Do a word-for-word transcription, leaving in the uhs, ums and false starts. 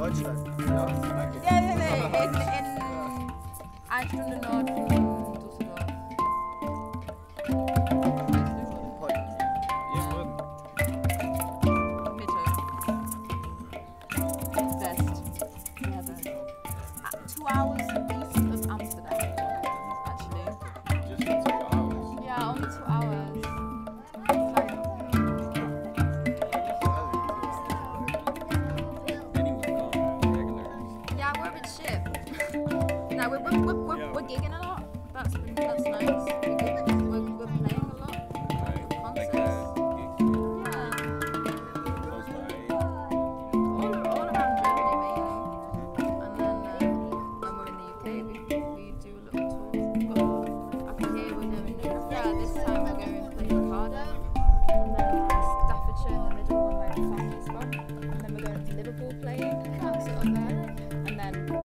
Deutschland. Ja, danke. Ja, nee, nee, in, in eine Stunde Nord von Düsseldorf. Mitte. West. Yeah, west. Uh, two hours east of Amsterdam, actually. Just for two hours. Yeah, only two hours. It's like, yeah, we're a bit shit. No, we're, we're, we're, we're, we're gigging a lot. That's, that's nice.